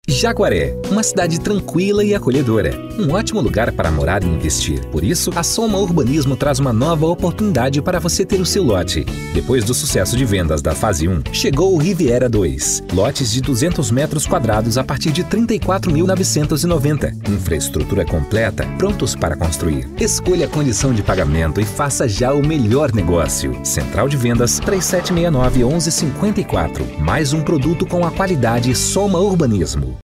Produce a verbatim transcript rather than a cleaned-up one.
Jaguaré, uma cidade tranquila e acolhedora. Um ótimo lugar para morar e investir. Por isso, a Soma Urbanismo traz uma nova oportunidade para você ter o seu lote. Depois do sucesso de vendas da fase um, chegou o Riviera dois. Lotes de duzentos metros quadrados a partir de trinta e quatro mil novecentos e noventa. Infraestrutura completa, prontos para construir. Escolha a condição de pagamento e faça já o melhor negócio. Central de Vendas três sete seis nove, um um cinco quatro. Mais um produto com a qualidade Soma Urbanismo.